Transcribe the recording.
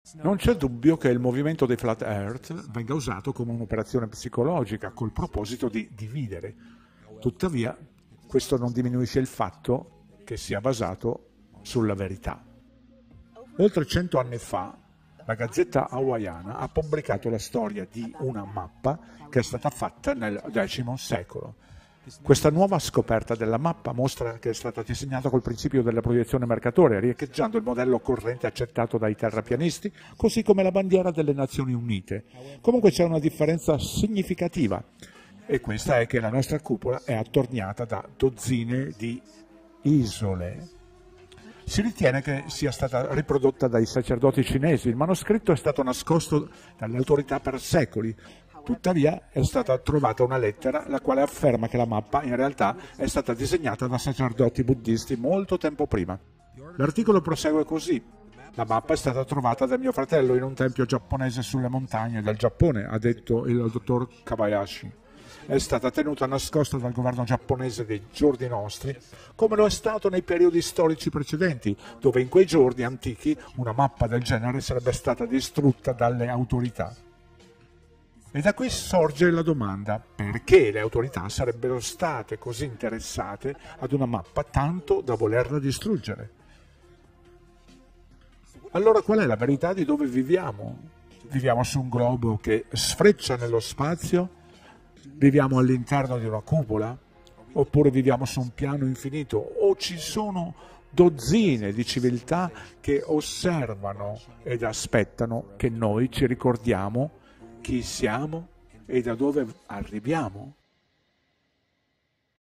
Non c'è dubbio che il movimento dei Flat Earth venga usato come un'operazione psicologica col proposito di dividere. Tuttavia, questo non diminuisce il fatto che sia basato sulla verità. Oltre 100 anni fa, la Gazzetta Hawaiana ha pubblicato la storia di una mappa che è stata fatta nel X secolo. Questa nuova scoperta della mappa mostra che è stata disegnata col principio della proiezione mercatoria, riecheggiando il modello corrente accettato dai terrapianisti, così come la bandiera delle Nazioni Unite. Comunque c'è una differenza significativa, e questa è che la nostra cupola è attorniata da dozzine di isole. Si ritiene che sia stata riprodotta dai sacerdoti cinesi. Il manoscritto è stato nascosto dalle autorità per secoli. Tuttavia è stata trovata una lettera la quale afferma che la mappa in realtà è stata disegnata da sacerdoti buddisti molto tempo prima. L'articolo prosegue così: la mappa è stata trovata da mio fratello in un tempio giapponese sulle montagne del Giappone, ha detto il dottor Kabayashi. È stata tenuta nascosta dal governo giapponese dei giorni nostri, come lo è stato nei periodi storici precedenti, dove in quei giorni antichi una mappa del genere sarebbe stata distrutta dalle autorità. E da qui sorge la domanda: perché le autorità sarebbero state così interessate ad una mappa tanto da volerla distruggere? Allora qual è la verità di dove viviamo? Viviamo su un globo che sfreccia nello spazio? Viviamo all'interno di una cupola? Oppure viviamo su un piano infinito? O ci sono dozzine di civiltà che osservano ed aspettano che noi ci ricordiamo chi siamo e da dove arriviamo?